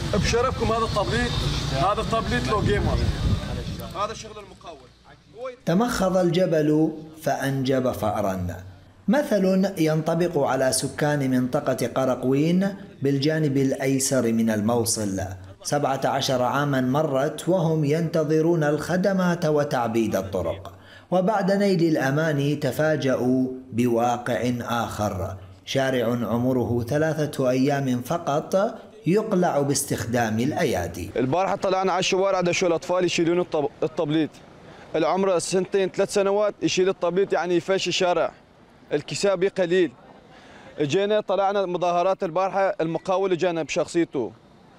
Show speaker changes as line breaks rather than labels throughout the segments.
بشرفكم هذا التابليت لو جيمر، هذا شغل المقاول.
تمخض الجبل فأنجب فأرا، مثل ينطبق على سكان منطقة قرقوين بالجانب الأيسر من الموصل. 17 عاما مرت وهم ينتظرون الخدمات وتعبيد الطرق، وبعد نيل الأمان تفاجؤوا بواقع آخر. شارع عمره 3 أيام فقط يقلع باستخدام الأيادي.
البارحة طلعنا على الشوارع دشوا الأطفال يشيلون الطبليت، العمر 2 3 سنوات يشيل الطبليت، يعني يفش الشارع، الكسابي قليل. جينا طلعنا مظاهرات البارحة، المقاول جانا بشخصيته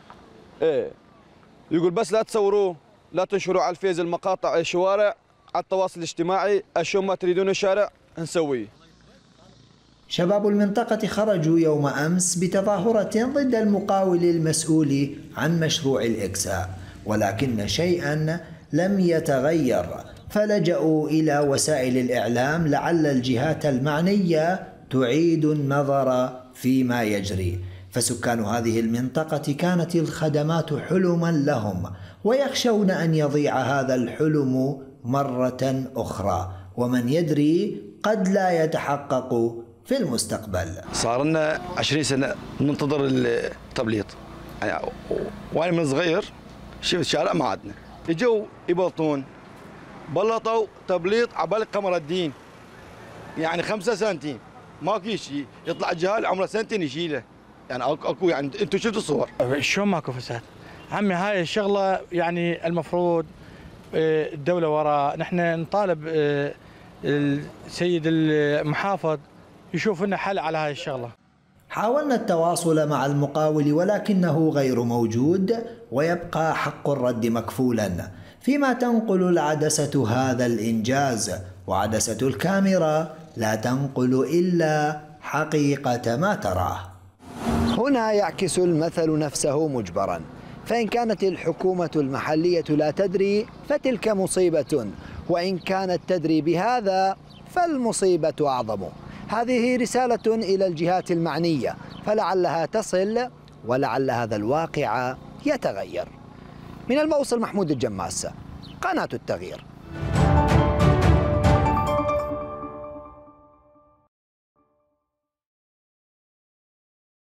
يقول بس لا تصوروه، لا تنشروا على الفيز المقاطع الشوارع على التواصل الاجتماعي، اشو ما تريدون الشارع نسويه.
شباب المنطقة خرجوا يوم أمس بتظاهرة ضد المقاول المسؤول عن مشروع الإكساء، ولكن شيئا لم يتغير، فلجأوا إلى وسائل الإعلام لعل الجهات المعنية تعيد النظر فيما يجري. فسكان هذه المنطقة كانت الخدمات حلما لهم، ويخشون أن يضيع هذا الحلم مرة أخرى، ومن يدري قد لا يتحقق في المستقبل.
صار لنا 20 سنة ننتظر التبليط، يعني وانا من صغير شفت الشارع ما عدنا، اجوا يبلطون بلطوا تبليط عبالك قمر الدين، يعني 5 سنتين ماكو شيء، يطلع جهال عمره 2 سنين يشيله، يعني اكو، يعني انتم شفتوا الصور
شلون ماكو فساد؟ عمي هاي الشغله يعني المفروض الدوله وراء، نحن نطالب السيد المحافظ يشوف لنا حل على هاي الشغله.
حاولنا التواصل مع المقاول ولكنه غير موجود، ويبقى حق الرد مكفولا، فيما تنقل العدسة هذا الإنجاز، وعدسة الكاميرا لا تنقل إلا حقيقة ما تراه.
هنا يعكس المثل نفسه مجبرا، فإن كانت الحكومة المحلية لا تدري فتلك مصيبة، وإن كانت تدري بهذا فالمصيبة أعظم. هذه رسالة إلى الجهات المعنية، فلعلها تصل ولعل هذا الواقع يتغير. من الموصل محمود الجماس، قناة التغيير.